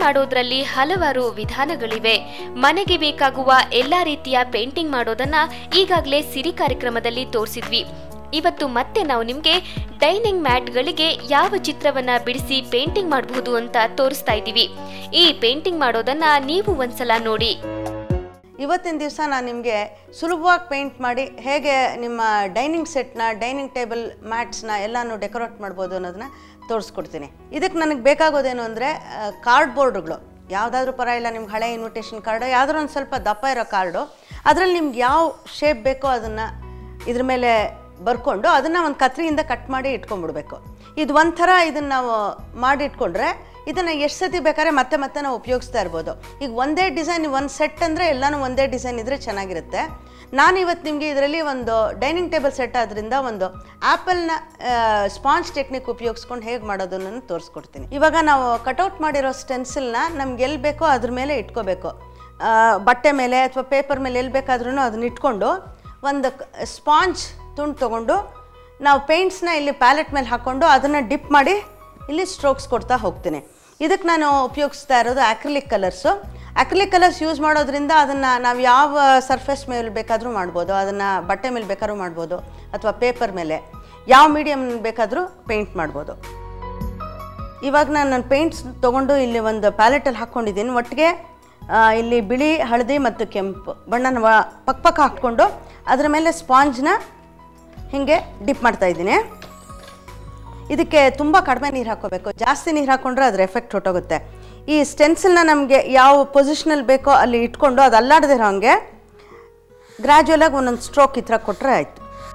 ಮಾಡೋದ್ರಲ್ಲಿ ಹಲವಾರು ವಿಧಾನಗಳಿವೆ. ಮನೆಗೆ ಬೇಕಾಗುವ ಎಲ್ಲಾ ರೀತಿಯ ಪೇಂಟಿಂಗ್ ಮಾಡೋದನ್ನ ಈಗಾಗಲೇ ಸಿರಿ ಕಾರ್ಯಕ್ರಮದಲ್ಲಿ ತೋರಿಸಿದ್ವಿ. ಇವತ್ತು ಮತ್ತೆ ನಾವು ನಿಮಗೆ ಡೈನಿಂಗ್ ಮ್ಯಾಟ್ಗಳಿಗೆ ಯಾವ ಚಿತ್ರವನ್ನ ಬಿಡಿಸಿ ಪೇಂಟಿಂಗ್ ಮಾಡಬಹುದು ಅಂತ ತೋರಿಸ್ತಾ ಇದ್ದೀವಿ. ಈ ಪೇಂಟಿಂಗ್ ಮಾಡೋದನ್ನ ನೀವು ಒಂದ್ಸಲ ನೋಡಿ. ಇವತ್ತಿನ ದಿವಸ ನಾನು ನಿಮಗೆ ಸುಲಭವಾಗಿ ಪೇಂಟ್ ಮಾಡಿ ಹೇಗೆ ನಿಮ್ಮ ಡೈನಿಂಗ್ ಸೆಟ್ನ, ಡೈನಿಂಗ್ ಟೇಬಲ್ ಮ್ಯಾಟ್ಸ್ನ ಎಲ್ಲನೂ ಡೆಕೋರೇಟ್ ಮಾಡ್ಬೋದು ಅನ್ನೋದನ್ನ ತೋರಿಸ್ಕೊಡ್ತೀನಿ. ಇದಕ್ಕೆ ನನಗೆ ಬೇಕಾಗೋದೇನು ಅಂದರೆ ಕಾರ್ಡ್ಬೋರ್ಡ್ಗಳು, ಯಾವುದಾದ್ರೂ ಪರವಾಗಿಲ್ಲ, ನಿಮ್ಗೆ ಹಳೆ ಇನ್ವಿಟೇಷನ್ ಕಾರ್ಡು, ಯಾವುದಾದ್ರೂ ಒಂದು ಸ್ವಲ್ಪ ದಪ್ಪ ಇರೋ ಕಾರ್ಡು, ಅದರಲ್ಲಿ ನಿಮ್ಗೆ ಯಾವ ಶೇಪ್ ಬೇಕೋ ಅದನ್ನು ಇದ್ರ ಮೇಲೆ ಬರ್ಕೊಂಡು ಅದನ್ನು ಒಂದು ಕತ್ರಿಯಿಂದ ಕಟ್ ಮಾಡಿ ಇಟ್ಕೊಂಡ್ಬಿಡ್ಬೇಕು. ಇದು ಒಂಥರ ಇದನ್ನು ನಾವು ಮಾಡಿ ಇಟ್ಕೊಂಡ್ರೆ ಇದನ್ನು ಎಷ್ಟು ಸತಿ ಬೇಕಾದ್ರೆ ಮತ್ತೆ ಮತ್ತೆ ನಾವು ಉಪಯೋಗಿಸ್ತಾ ಇರ್ಬೋದು. ಈಗ ಒಂದೇ ಡಿಸೈನ್, ಒಂದು ಸೆಟ್ ಅಂದರೆ ಎಲ್ಲನೂ ಒಂದೇ ಡಿಸೈನ್ ಇದ್ದರೆ ಚೆನ್ನಾಗಿರುತ್ತೆ. ನಾನು ಇವತ್ತು ನಿಮಗೆ ಇದರಲ್ಲಿ ಒಂದು ಡೈನಿಂಗ್ ಟೇಬಲ್ ಸೆಟ್ ಆದ್ದರಿಂದ ಒಂದು ಆ್ಯಪಲ್ನ ಸ್ಪಾಂಜ್ ಟೆಕ್ನಿಕ್ ಉಪಯೋಗಿಸ್ಕೊಂಡು ಹೇಗೆ ಮಾಡೋದನ್ನು ತೋರಿಸ್ಕೊಡ್ತೀನಿ. ಇವಾಗ ನಾವು ಕಟೌಟ್ ಮಾಡಿರೋ ಸ್ಟೆನ್ಸಿಲ್ನ ನಮ್ಗೆ ಎಲ್ಲಿ ಬೇಕೋ ಅದ್ರ ಮೇಲೆ ಇಟ್ಕೋಬೇಕು. ಬಟ್ಟೆ ಮೇಲೆ ಅಥವಾ ಪೇಪರ್ ಮೇಲೆ ಎಲ್ಲಿ ಬೇಕಾದ್ರೂ ಅದನ್ನ ಇಟ್ಕೊಂಡು ಒಂದು ಸ್ಪಾಂಜ್ ತುಂಡು ತೊಗೊಂಡು ನಾವು ಪೇಂಟ್ಸ್ನ ಇಲ್ಲಿ ಪ್ಯಾಲೆಟ್ ಮೇಲೆ ಹಾಕ್ಕೊಂಡು ಅದನ್ನು ಡಿಪ್ ಮಾಡಿ ಇಲ್ಲಿ ಸ್ಟ್ರೋಕ್ಸ್ ಕೊಡ್ತಾ ಹೋಗ್ತೀನಿ. ಇದಕ್ಕೆ ನಾನು ಉಪಯೋಗಿಸ್ತಾ ಇರೋದು acrylic colours. Acrylic colours use ಮಾಡೋದ್ರಿಂದ ಅದನ್ನು ನಾವು ಯಾವ ಸರ್ಫೇಸ್ ಮೇಲೆ ಬೇಕಾದರೂ ಮಾಡ್ಬೋದು. ಅದನ್ನು ಬಟ್ಟೆ ಮೇಲೆ ಬೇಕಾದ್ರೂ ಮಾಡ್ಬೋದು ಅಥವಾ ಪೇಪರ್ ಮೇಲೆ ಯಾವ ಮೀಡಿಯಮ್ ಬೇಕಾದರೂ ಪೇಂಟ್ ಮಾಡ್ಬೋದು. ಇವಾಗ ನಾನು ಪೇಂಟ್ಸ್ ತೊಗೊಂಡು ಇಲ್ಲಿ ಒಂದು ಪ್ಯಾಲೆಟಲ್ಲಿ ಹಾಕ್ಕೊಂಡಿದ್ದೀನಿ. ಒಟ್ಟಿಗೆ ಇಲ್ಲಿ ಬಿಳಿ, ಹಳದಿ ಮತ್ತು ಕೆಂಪು ಬಣ್ಣನ ಪಕ್ಕ ಹಾಕ್ಕೊಂಡು ಅದರ ಮೇಲೆ ಸ್ಪಾಂಜ್ನ ಹೀಗೆ ಡಿಪ್ ಮಾಡ್ತಾಯಿದ್ದೀನಿ. ಇದಕ್ಕೆ ತುಂಬ ಕಡಿಮೆ ನೀರು ಹಾಕ್ಕೋಬೇಕು. ಜಾಸ್ತಿ ನೀರು ಹಾಕ್ಕೊಂಡ್ರೆ ಅದರ ಎಫೆಕ್ಟ್ ಹೊಟ್ಟೋಗುತ್ತೆ. ಈ ಸ್ಟೆನ್ಸಿಲ್ನ ನಮಗೆ ಯಾವ ಪೊಸಿಷನಲ್ಲಿ ಬೇಕೋ ಅಲ್ಲಿ ಇಟ್ಕೊಂಡು ಅದು ಅಲ್ಲಾಡದೆ ಇರೋ ಹಾಗೆ ಗ್ರ್ಯಾಜುವಲಾಗಿ ಒಂದೊಂದು ಸ್ಟ್ರೋಕ್ ಈ ಥರ ಕೊಟ್ಟರೆ ಆಯಿತು.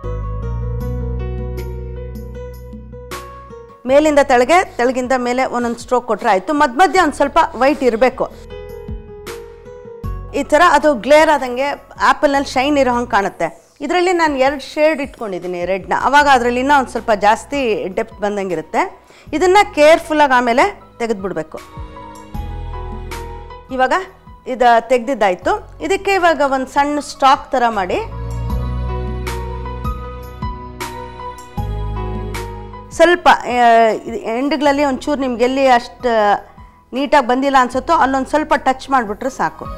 ಮೇಲಿಂದ ತೆಳಗೆ, ತೆಳಗಿಂದ ಮೇಲೆ ಒಂದೊಂದು ಸ್ಟ್ರೋಕ್ ಕೊಟ್ಟರೆ ಆಯಿತು. ಮಧ್ಯ ಒಂದು ಸ್ವಲ್ಪ ವೈಟ್ ಇರಬೇಕು. ಈ ಥರ ಅದು ಗ್ಲೇರ್ ಆದಂಗೆ ಆ್ಯಪಲ್ನಲ್ಲಿ ಶೈನ್ ಇರೋ ಹಂಗೆ ಕಾಣುತ್ತೆ. ಇದರಲ್ಲಿ ನಾನು 2 ಶೇಡ್ ಇಟ್ಕೊಂಡಿದ್ದೀನಿ ರೆಡ್ನ. ಆವಾಗ ಅದರಲ್ಲಿ ಇನ್ನೂ ಒಂದು ಸ್ವಲ್ಪ ಜಾಸ್ತಿ ಡೆಪ್ತ್ ಬಂದಂಗಿರುತ್ತೆ. ಇದನ್ನು ಕೇರ್ಫುಲ್ಲಾಗಿ ಆಮೇಲೆ ತೆಗೆದುಬಿಡ್ಬೇಕು. ಇವಾಗ ಇದು ತೆಗೆದಿದ್ದಾಯಿತು. ಇದಕ್ಕೆ ಇವಾಗ ಒಂದು ಸಣ್ಣ ಸ್ಟಾಕ್ ಥರ ಮಾಡಿ ಸ್ವಲ್ಪ ಎಂಡ್ಗಳಲ್ಲಿ ಒಂಚೂರು ನಿಮ್ಗೆಲ್ಲಿ ಅಷ್ಟು ನೀಟಾಗಿ ಬಂದಿಲ್ಲ ಅನ್ಸುತ್ತೋ ಅಲ್ಲೊಂದು ಸ್ವಲ್ಪ ಟಚ್ ಮಾಡಿಬಿಟ್ರೆ ಸಾಕು.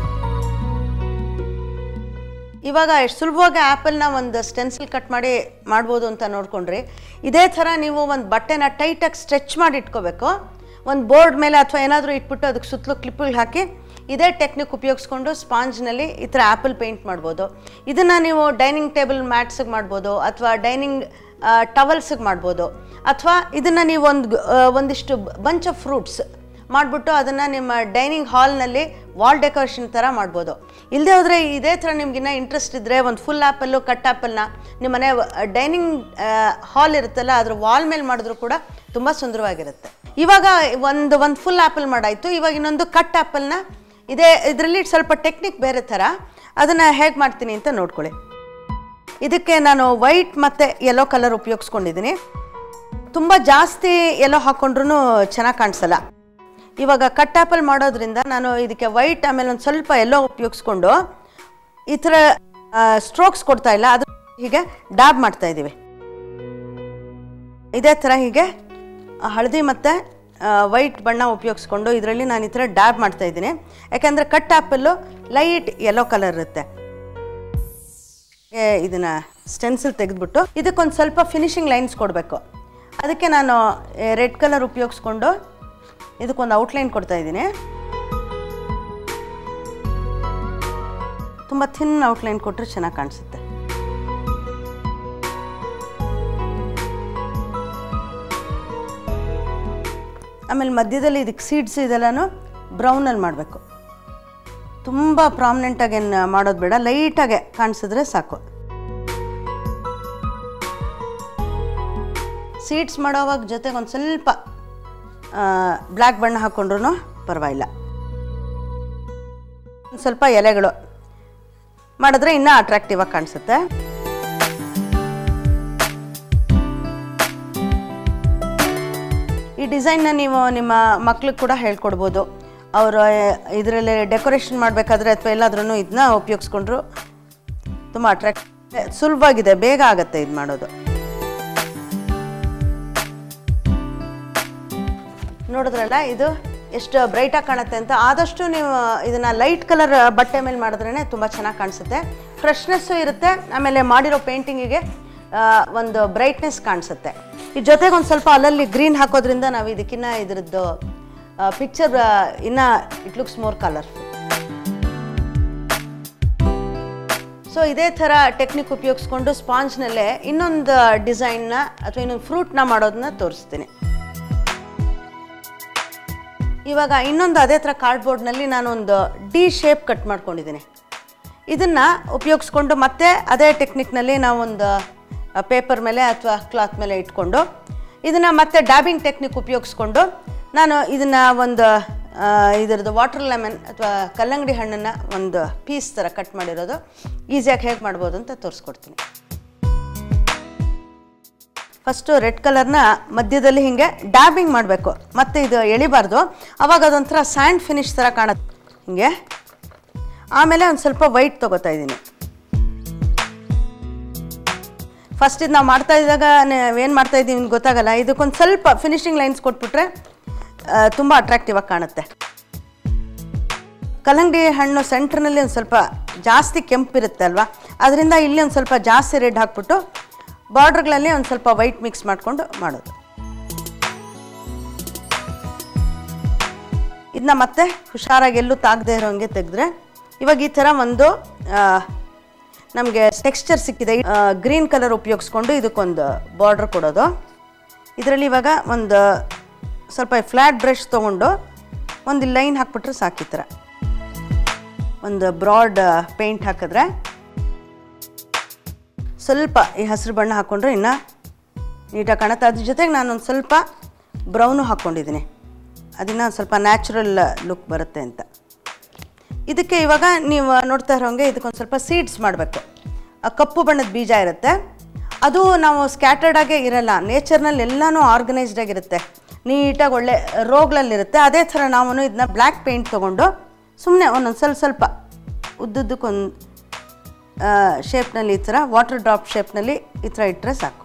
ಇವಾಗ ಎಷ್ಟು ಸುಲಭವಾಗಿ ಆ್ಯಪಲ್ನ ಒಂದು ಸ್ಟೆನ್ಸಿಲ್ ಕಟ್ ಮಾಡಿ ಮಾಡ್ಬೋದು ಅಂತ ನೋಡ್ಕೊಂಡ್ರಿ. ಇದೇ ಥರ ನೀವು ಒಂದು ಬಟ್ಟೆನ ಟೈಟಾಗಿ ಸ್ಟ್ರೆಚ್ ಮಾಡಿ ಇಟ್ಕೋಬೇಕು. ಒಂದು ಬೋರ್ಡ್ ಮೇಲೆ ಅಥವಾ ಏನಾದರೂ ಇಟ್ಬಿಟ್ಟು ಅದಕ್ಕೆ ಸುತ್ತಲೂ ಕ್ಲಿಪ್ಗಳು ಹಾಕಿ ಇದೇ ಟೆಕ್ನಿಕ್ ಉಪಯೋಗಿಸ್ಕೊಂಡು ಸ್ಪಾಂಜ್ನಲ್ಲಿ ಈ ಥರ ಆ್ಯಪಲ್ ಪೇಂಟ್ ಮಾಡ್ಬೋದು. ಇದನ್ನು ನೀವು ಡೈನಿಂಗ್ ಟೇಬಲ್ ಮ್ಯಾಟ್ಸಿಗೆ ಮಾಡ್ಬೋದು ಅಥವಾ ಡೈನಿಂಗ್ ಟವಲ್ಸಿಗೆ ಮಾಡ್ಬೋದು. ಅಥವಾ ಇದನ್ನು ನೀವು ಒಂದಿಷ್ಟು ಬಂಚ್ ಆಫ್ ಫ್ರೂಟ್ಸ್ ಮಾಡಿಬಿಟ್ಟು ಅದನ್ನು ನಿಮ್ಮ ಡೈನಿಂಗ್ ಹಾಲ್ನಲ್ಲಿ ವಾಲ್ ಡೆಕೋರೇಷನ್ ಥರ ಮಾಡ್ಬೋದು. ಇಲ್ಲದೆ ಹೋದರೆ ಇದೇ ಥರ ನಿಮಗಿನ್ನ ಇಂಟ್ರೆಸ್ಟ್ ಇದ್ದರೆ ಒಂದು ಫುಲ್ ಆ್ಯಪಲ್ಲು, ಕಟ್ ಆ್ಯಪಲ್ನ ನಿಮ್ಮ ಮನೆ ಡೈನಿಂಗ್ ಹಾಲ್ ಇರುತ್ತಲ್ಲ ಅದ್ರ ವಾಲ್ ಮೇಲೆ ಮಾಡಿದ್ರೂ ಕೂಡ ತುಂಬ ಸುಂದರವಾಗಿರುತ್ತೆ. ಇವಾಗ ಒಂದು ಫುಲ್ ಆ್ಯಪಲ್ ಮಾಡಾಯಿತು. ಇವಾಗ ಇನ್ನೊಂದು ಕಟ್ ಆ್ಯಪಲ್ನ ಇದರಲ್ಲಿ ಸ್ವಲ್ಪ ಟೆಕ್ನಿಕ್ ಬೇರೆ ಥರ, ಅದನ್ನು ಹೇಗೆ ಮಾಡ್ತೀನಿ ಅಂತ ನೋಡ್ಕೊಳ್ಳಿ. ಇದಕ್ಕೆ ನಾನು ವೈಟ್ ಮತ್ತು ಯೆಲ್ಲೋ ಕಲರ್ ಉಪಯೋಗಿಸ್ಕೊಂಡಿದ್ದೀನಿ. ತುಂಬ ಜಾಸ್ತಿ ಯೆಲ್ಲೋ ಹಾಕ್ಕೊಂಡ್ರೂ ಚೆನ್ನಾಗಿ ಕಾಣಿಸಲ್ಲ. ಇವಾಗ ಕಟ್ ಆ್ಯಪಲ್ ಮಾಡೋದ್ರಿಂದ ನಾನು ಇದಕ್ಕೆ ವೈಟ್ ಆಮೇಲೆ ಒಂದು ಸ್ವಲ್ಪ ಯೆಲ್ಲೋ ಉಪಯೋಗಿಸ್ಕೊಂಡು ಈ ಥರ ಸ್ಟ್ರೋಕ್ಸ್ ಕೊಡ್ತಾ ಇಲ್ಲ, ಅದು ಹೀಗೆ ಡ್ಯಾಬ್ ಮಾಡ್ತಾ ಇದ್ದೀವಿ. ಇದೇ ಥರ ಹೀಗೆ ಹಳದಿ ಮತ್ತು ವೈಟ್ ಬಣ್ಣ ಉಪಯೋಗಿಸ್ಕೊಂಡು ಇದರಲ್ಲಿ ನಾನು ಈ ಥರ ಡ್ಯಾಬ್ ಮಾಡ್ತಾ ಇದ್ದೀನಿ. ಯಾಕೆಂದರೆ cut apple light yellow colour ಇರುತ್ತೆ. ಇದನ್ನು ಸ್ಟೆನ್ಸಿಲ್ ತೆಗೆದುಬಿಟ್ಟು ಇದಕ್ಕೊಂದು ಸ್ವಲ್ಪ ಫಿನಿಶಿಂಗ್ ಲೈನ್ಸ್ ಕೊಡಬೇಕು. ಅದಕ್ಕೆ ನಾನು ರೆಡ್ ಕಲರ್ ಉಪಯೋಗಿಸ್ಕೊಂಡು ಇದಕ್ಕೊಂದು ಔಟ್ಲೈನ್ ಕೊಡ್ತಾ ಇದ್ದೀನಿ. ತುಂಬ ಥಿನ್ ಔಟ್ಲೈನ್ ಕೊಟ್ಟರೆ ಚೆನ್ನಾಗಿ ಕಾಣಿಸುತ್ತೆ. ಆಮೇಲೆ ಮಧ್ಯದಲ್ಲಿ ಇದಕ್ಕೆ ಸೀಡ್ಸ್ ಇದೆಲ್ಲನೂ ಬ್ರೌನಲ್ಲಿ ಮಾಡಬೇಕು. ತುಂಬ ಪ್ರಾಮಿನೆಂಟಾಗೇನು ಮಾಡೋದು ಬೇಡ, ಲೈಟಾಗೆ ಕಾಣಿಸಿದ್ರೆ ಸಾಕು. ಸೀಡ್ಸ್ ಮಾಡೋವಾಗ ಜೊತೆಗೆ ಒಂದು ಸ್ವಲ್ಪ ಬ್ಲ್ಯಾಕ್ ಬಣ್ಣ ಹಾಕ್ಕೊಂಡ್ರೂ ಪರವಾಗಿಲ್ಲ. ಒಂದು ಸ್ವಲ್ಪ ಎಲೆಗಳು ಮಾಡಿದ್ರೆ ಇನ್ನೂ ಅಟ್ರಾಕ್ಟಿವ್ ಆಗಿ ಕಾಣಿಸುತ್ತೆ. ಈ ಡಿಸೈನ್ನ ನೀವು ನಿಮ್ಮ ಮಕ್ಳಿಗೆ ಕೂಡ ಹೇಳ್ಕೊಡ್ಬೋದು. ಅವರು ಇದರಲ್ಲಿ ಡೆಕೋರೇಷನ್ ಮಾಡಬೇಕಾದ್ರೆ ಅಥವಾ ಎಲ್ಲಾದ್ರೂ ಇದನ್ನ ಉಪಯೋಗಿಸ್ಕೊಂಡ್ರು ತುಂಬ ಸುಲಭವಾಗಿದೆ, ಬೇಗ ಆಗುತ್ತೆ ಇದು ಮಾಡೋದು. ನೋಡಿದ್ರಲ್ಲ, ಇದು ಎಷ್ಟು ಬ್ರೈಟಾಗಿ ಕಾಣುತ್ತೆ ಅಂತ. ಆದಷ್ಟು ನೀವು ಇದನ್ನು ಲೈಟ್ ಕಲರ್ ಬಟ್ಟೆ ಮೇಲೆ ಮಾಡಿದ್ರೇ ತುಂಬ ಚೆನ್ನಾಗಿ ಕಾಣಿಸುತ್ತೆ, ಫ್ರೆಶ್ನೆಸ್ಸು ಇರುತ್ತೆ, ಆಮೇಲೆ ಮಾಡಿರೋ ಪೇಂಟಿಂಗಿಗೆ ಒಂದು ಬ್ರೈಟ್ನೆಸ್ ಕಾಣಿಸುತ್ತೆ. ಈ ಜೊತೆಗೆ ಒಂದು ಸ್ವಲ್ಪ ಅಲ್ಲಲ್ಲಿ ಗ್ರೀನ್ ಹಾಕೋದ್ರಿಂದ ನಾವು ಇದಕ್ಕಿನ್ನ ಇದ್ರದ್ದು ಪಿಕ್ಚರ್ ಇನ್ನು it looks more colourful. So ಇದೇ ಥರ ಟೆಕ್ನಿಕ್ ಉಪಯೋಗಿಸ್ಕೊಂಡು ಸ್ಪಾಂಜ್ನಲ್ಲೇ ಇನ್ನೊಂದು ಡಿಸೈನ್ನ ಅಥವಾ ಇನ್ನೊಂದು ಫ್ರೂಟ್ನ ಮಾಡೋದನ್ನ ತೋರಿಸ್ತೀನಿ. ಇವಾಗ ಇನ್ನೊಂದು ಅದೇ ಥರ ಕಾರ್ಡ್ಬೋರ್ಡ್ನಲ್ಲಿ ನಾನೊಂದು ಡಿ ಶೇಪ್ ಕಟ್ ಮಾಡ್ಕೊಂಡಿದ್ದೀನಿ. ಇದನ್ನು ಉಪಯೋಗಿಸ್ಕೊಂಡು ಮತ್ತೆ ಅದೇ ಟೆಕ್ನಿಕ್ನಲ್ಲಿ ನಾವೊಂದು ಪೇಪರ್ ಮೇಲೆ ಅಥವಾ ಕ್ಲಾತ್ ಮೇಲೆ ಇಟ್ಕೊಂಡು ಇದನ್ನು ಮತ್ತೆ ಡ್ಯಾಬಿಂಗ್ ಟೆಕ್ನಿಕ್ ಉಪಯೋಗಿಸ್ಕೊಂಡು ನಾನು ಇದನ್ನು ಒಂದು ಇದರದ್ದು ವಾಟರ್ ಲೆಮನ್ ಅಥವಾ ಕಲ್ಲಂಗಡಿ ಹಣ್ಣನ್ನು ಒಂದು ಪೀಸ್ ಥರ ಕಟ್ ಮಾಡಿರೋದು ಈಸಿಯಾಗಿ ಹೇಗೆ ಮಾಡ್ಬೋದು ಅಂತ ತೋರಿಸ್ಕೊಡ್ತೀನಿ. ಫಸ್ಟು ರೆಡ್ ಕಲರ್ನ ಮಧ್ಯದಲ್ಲಿ ಹೀಗೆ ಡ್ಯಾಬಿಂಗ್ ಮಾಡಬೇಕು, ಮತ್ತು ಇದು ಎಳಿಬಾರ್ದು, ಆವಾಗ ಅದೊಂಥರ ಸ್ಯಾಂಡ್ ಫಿನಿಶ್ ಥರ ಕಾಣುತ್ತೆ ಹೀಗೆ. ಆಮೇಲೆ ಒಂದು ಸ್ವಲ್ಪ ವೈಟ್ ತೊಗೋತಾ ಇದ್ದೀನಿ. ಫಸ್ಟ್ ಇದು ನಾವು ಮಾಡ್ತಾ ಇದ್ದಾಗ ಏನು ಮಾಡ್ತಾ ಇದ್ದೀವಿ ಅಂತ ಗೊತ್ತಾಗಲ್ಲ, ಇದಕ್ಕೊಂದು ಸ್ವಲ್ಪ ಫಿನಿಶಿಂಗ್ ಲೈನ್ಸ್ ಕೊಟ್ಬಿಟ್ರೆ ತುಂಬ ಅಟ್ರಾಕ್ಟಿವ್ ಆಗಿ ಕಾಣುತ್ತೆ. ಕಲ್ಲಂಗಡಿ ಹಣ್ಣು ಸೆಂಟ್ರ್ನಲ್ಲಿ ಒಂದು ಸ್ವಲ್ಪ ಜಾಸ್ತಿ ಕೆಂಪಿರುತ್ತೆ ಅಲ್ವಾ, ಅದರಿಂದ ಇಲ್ಲಿ ಒಂದು ಸ್ವಲ್ಪ ಜಾಸ್ತಿ ರೆಡ್ ಹಾಕ್ಬಿಟ್ಟು ಬಾರ್ಡ್ರ್ಗಳಲ್ಲಿ ಒಂದು ಸ್ವಲ್ಪ ವೈಟ್ ಮಿಕ್ಸ್ ಮಾಡಿಕೊಂಡು ಮಾಡೋದು. ಇದನ್ನ ಮತ್ತೆ ಹುಷಾರಾಗಿ ಎಲ್ಲೂ ತಾಗದೇ ಇರೋಂಗೆ ತೆಗೆದ್ರೆ ಇವಾಗ ಈ ಥರ ಒಂದು ನಮಗೆ ಟೆಕ್ಸ್ಚರ್ ಸಿಕ್ಕಿದೆ. ಗ್ರೀನ್ ಕಲರ್ ಉಪಯೋಗಿಸ್ಕೊಂಡು ಇದಕ್ಕೊಂದು ಬಾರ್ಡ್ರ್ ಕೊಡೋದು. ಇದರಲ್ಲಿ ಇವಾಗ ಒಂದು ಸ್ವಲ್ಪ ಫ್ಲ್ಯಾಟ್ ಬ್ರಷ್ ತೊಗೊಂಡು ಒಂದು ಲೈನ್ ಹಾಕ್ಬಿಟ್ರೆ ಸಾಕು. ಈ ಥರ ಒಂದು ಬ್ರಾಡ್ ಪೇಂಟ್ ಹಾಕಿದ್ರೆ ಸ್ವಲ್ಪ ಈ ಹಸಿರು ಬಣ್ಣ ಹಾಕ್ಕೊಂಡ್ರೆ ಇನ್ನೂ ನೀಟಾಗಿ ಕಾಣುತ್ತೆ. ಅದ್ರ ಜೊತೆಗೆ ನಾನೊಂದು ಸ್ವಲ್ಪ ಬ್ರೌನು ಹಾಕ್ಕೊಂಡಿದ್ದೀನಿ, ಅದನ್ನು ಸ್ವಲ್ಪ ನ್ಯಾಚುರಲ್ ಲುಕ್ ಬರುತ್ತೆ ಅಂತ. ಇದಕ್ಕೆ ಇವಾಗ ನೀವು ನೋಡ್ತಾ ಇರೋಂಗೆ ಇದಕ್ಕೊಂದು ಸ್ವಲ್ಪ ಸೀಡ್ಸ್ ಮಾಡಬೇಕು. ಕಪ್ಪು ಬಣ್ಣದ ಬೀಜ ಇರುತ್ತೆ, ಅದು ನಾವು ಸ್ಕ್ಯಾಟರ್ಡಾಗೇ ಇರಲ್ಲ, ನೇಚರ್ನಲ್ಲಿ ಎಲ್ಲನೂ ಆರ್ಗನೈಸ್ಡ್ ಆಗಿರುತ್ತೆ, ನೀಟಾಗಿ ಒಳ್ಳೆ ರೋಗ್ಲಲ್ಲಿರುತ್ತೆ. ಅದೇ ಥರ ನಾವು ಇದನ್ನ ಬ್ಲ್ಯಾಕ್ ಪೇಂಟ್ ತೊಗೊಂಡು ಸುಮ್ಮನೆ ಒಂದೊಂದು ಸ್ವಲ್ಪ ಉದ್ದುದ್ದಕ್ಕೊಂದು ಶೇಪ್ನಲ್ಲಿ ಈ ಥರ ವಾಟರ್ ಡ್ರಾಪ್ ಶೇಪ್ನಲ್ಲಿ ಈ ಥರ ಇಟ್ಟರೆ ಸಾಕು.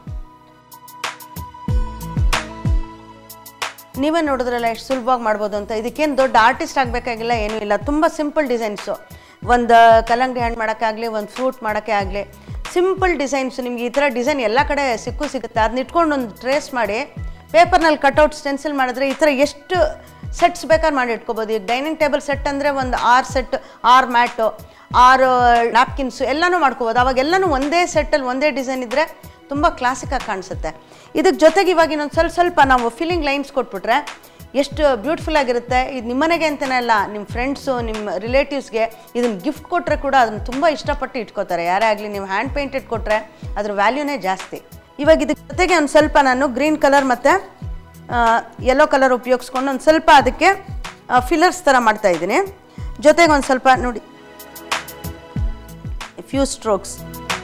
ನೀವೇ ನೋಡಿದ್ರಲ್ಲ ಎಷ್ಟು ಸುಲಭವಾಗಿ ಮಾಡ್ಬೋದು ಅಂತ. ಇದಕ್ಕೇನು ದೊಡ್ಡ ಆರ್ಟಿಸ್ಟ್ ಆಗಬೇಕಾಗಿಲ್ಲ, ಏನೂ ಇಲ್ಲ, ತುಂಬ ಸಿಂಪಲ್ ಡಿಸೈನ್ಸು. ಒಂದು ಕಲ್ಲಂಗಡಿ ಹಣ್ಣು ಮಾಡೋಕ್ಕಾಗಲಿ, ಒಂದು ಫ್ರೂಟ್ ಮಾಡೋಕ್ಕೆ ಆಗಲಿ, ಸಿಂಪಲ್ ಡಿಸೈನ್ಸು. ನಿಮ್ಗೆ ಈ ಥರ ಡಿಸೈನ್ ಎಲ್ಲ ಕಡೆ ಸಿಗುತ್ತೆ. ಅದನ್ನ ಇಟ್ಕೊಂಡು ಒಂದು ಟ್ರೇಸ್ ಮಾಡಿ ಪೇಪರ್ನಲ್ಲಿ ಕಟ್ಔಟ್ ಸ್ಟೆನ್ಸಿಲ್ ಮಾಡಿದ್ರೆ ಈ ಥರ ಎಷ್ಟು ಸೆಟ್ಸ್ ಬೇಕಾದ್ರೆ ಮಾಡಿ ಇಟ್ಕೋಬೋದು. ಈಗ ಡೈನಿಂಗ್ ಟೇಬಲ್ ಸೆಟ್ ಅಂದರೆ ಒಂದು 6 ಸೆಟ್, 6 ಮ್ಯಾಟು, 6 ನ್ಯಾಪ್ಕಿನ್ಸು ಎಲ್ಲನೂ ಮಾಡ್ಕೋಬೋದು. ಅವಾಗ ಎಲ್ಲನೂ ಒಂದೇ ಸೆಟ್ಟಲ್ಲಿ ಒಂದೇ ಡಿಸೈನ್ ಇದ್ದರೆ ತುಂಬ ಕ್ಲಾಸಿಕಾಗಿ ಕಾಣಿಸುತ್ತೆ. ಇದಕ್ಕೆ ಜೊತೆಗೆ ಇವಾಗ ಇನ್ನೊಂದು ಸ್ವಲ್ಪ ನಾವು ಫಿಲ್ಲಿಂಗ್ ಲೈನ್ಸ್ ಕೊಟ್ಬಿಟ್ರೆ ಎಷ್ಟು ಬ್ಯೂಟಿಫುಲ್ ಆಗಿರುತ್ತೆ. ಇದು ನಿಮ್ಮನೆಗೆ ಅಂತಲೇ ಅಲ್ಲ, ನಿಮ್ಮ ಫ್ರೆಂಡ್ಸು, ನಿಮ್ಮ ರಿಲೇಟಿವ್ಸ್ಗೆ ಇದನ್ನು ಗಿಫ್ಟ್ ಕೊಟ್ಟರೆ ಕೂಡ ಅದನ್ನು ತುಂಬ ಇಷ್ಟಪಟ್ಟು ಇಟ್ಕೋತಾರೆ. ಯಾರೇ ಆಗಲಿ, ನೀವು ಹ್ಯಾಂಡ್ ಪೇಂಟೆಡ್ ಕೊಟ್ಟರೆ ಅದ್ರ ವ್ಯಾಲ್ಯೂನೇ ಜಾಸ್ತಿ. ಇವಾಗ ಇದಕ್ಕೆ ಜೊತೆಗೆ ಒಂದು ಸ್ವಲ್ಪ ನಾನು ಗ್ರೀನ್ ಕಲರ್ ಮತ್ತು ಯೆಲ್ಲೋ ಕಲರ್ ಉಪಯೋಗಿಸ್ಕೊಂಡು ಒಂದು ಸ್ವಲ್ಪ ಅದಕ್ಕೆ ಫಿಲ್ಲರ್ಸ್ ಥರ ಮಾಡ್ತಾಯಿದ್ದೀನಿ. ಜೊತೆಗೆ ಒಂದು ಸ್ವಲ್ಪ ನೋಡಿ ಫ್ಯೂ ಸ್ಟ್ರೋಕ್ಸ್.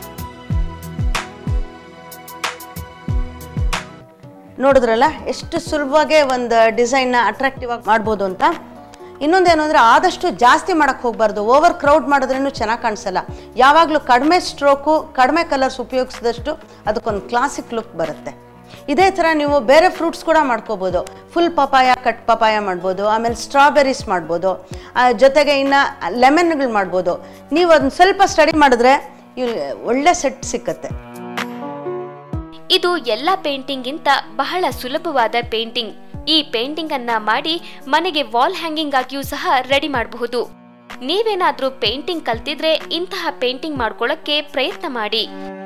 ನೋಡಿದ್ರಲ್ಲ ಎಷ್ಟು ಸುಲಭವಾಗಿ ಒಂದು ಡಿಸೈನ್ನ ಅಟ್ರಾಕ್ಟಿವ್ ಆಗಿ ಮಾಡ್ಬೋದು ಅಂತ. ಇನ್ನೊಂದೇನು ಅಂದರೆ ಆದಷ್ಟು ಜಾಸ್ತಿ ಮಾಡೋಕ್ಕೆ ಹೋಗಬಾರ್ದು, ಓವರ್ ಕ್ರೌಡ್ ಮಾಡಿದ್ರೂ ಚೆನ್ನಾಗಿ ಕಾಣಿಸಲ್ಲ. ಯಾವಾಗಲೂ ಕಡಿಮೆ ಸ್ಟ್ರೋಕು, ಕಡಿಮೆ ಕಲರ್ಸ್ ಉಪಯೋಗಿಸಿದಷ್ಟು ಅದಕ್ಕೊಂದು ಕ್ಲಾಸಿಕ್ ಲುಕ್ ಬರುತ್ತೆ. ಇದೇ ಥರ ನೀವು ಬೇರೆ ಫ್ರೂಟ್ಸ್ ಕೂಡ ಮಾಡ್ಕೋಬೋದು. ಫುಲ್ ಪಪಾಯ, ಕಟ್ ಪಪಾಯ ಮಾಡ್ಬೋದು, ಆಮೇಲೆ ಸ್ಟ್ರಾಬೆರೀಸ್ ಮಾಡ್ಬೋದು, ಜೊತೆಗೆ ಇನ್ನು ಲೆಮನ್ಗಳು ಮಾಡ್ಬೋದು. ನೀವು ಅದನ್ನ ಸ್ವಲ್ಪ ಸ್ಟಡಿ ಮಾಡಿದ್ರೆ ಒಳ್ಳೆ ಸೆಟ್ ಸಿಕ್ಕತ್ತೆ. ಇದು ಎಲ್ಲ ಪೇಂಟಿಂಗ್ಗಿಂತ ಬಹಳ ಸುಲಭವಾದ ಪೇಂಟಿಂಗ್. ಈ ಪೇಂಟಿಂಗ್ ಅನ್ನ ಮಾಡಿ ಮನೆಗೆ ವಾಲ್ ಹ್ಯಾಂಗಿಂಗ್ ಆಗಿಯೂ ಸಹ ರೆಡಿ ಮಾಡಬಹುದು. ನೀವೇನಾದ್ರೂ ಪೇಂಟಿಂಗ್ ಕಲ್ತಿದ್ರೆ ಇಂತಹ ಪೇಂಟಿಂಗ್ ಮಾಡ್ಕೊಳ್ಳಕ್ಕೆ ಪ್ರಯತ್ನ ಮಾಡಿ.